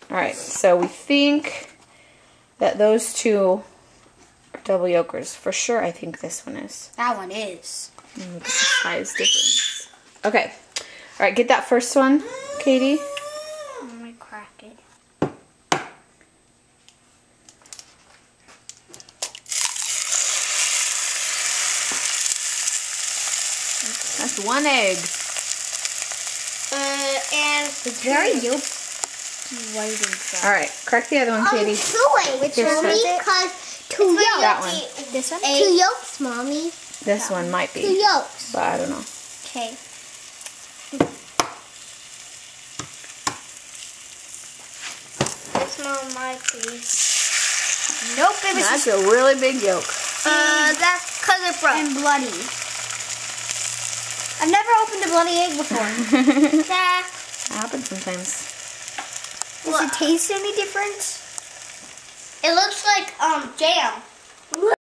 Alright, so we think that those two are double yolkers. For sure, I think this one is. That one is. Look at the size difference. Okay. Alright, get that first one, Katie. I'm going to crack it. That's one egg. And it's very yolk white inside. Alright, crack the other one, Katie. Two eggs. Which Here's mommy? one. Because two yolks. That one. This one? Two yolks, mommy. This one might be. Two yolks. But I don't know. Okay. This one might be. Nope, it was That's a really big yolk. that's because it's and bloody. I've never opened a bloody egg before. That happens sometimes. Does it taste any different? It looks like jam.